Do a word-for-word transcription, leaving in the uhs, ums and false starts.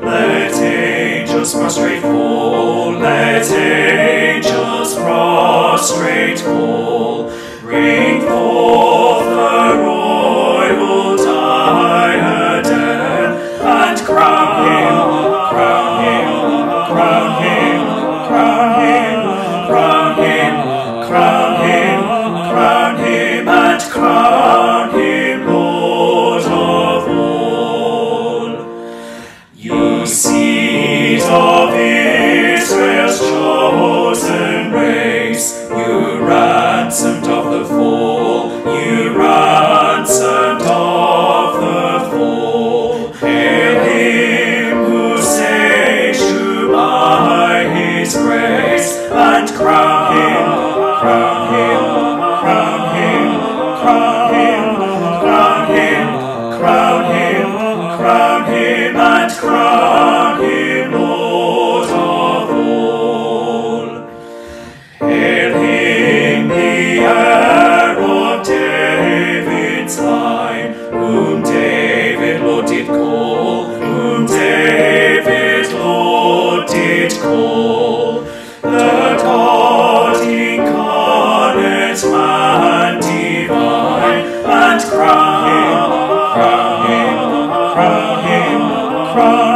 Let angels prostrate fall, let angels prostrate fall. Bring forth the royal diadem, and crown him, crown him, crown him, crown him, crown him, crown him, crown him, and crown him Lord of all. You seed of Israel's chosen race, you ransomed of the fall, you ransomed of the fall. Hail him who saves you by his grace, and crown him, crown him, crown him, crown him, crown him, crown him, crown him, and crown him Lord of all. Hail him, the heir of David's line, whom David Lord did call, whom David Lord did call. The God incarnate, man divine, and crown him, crown him, crown him, crown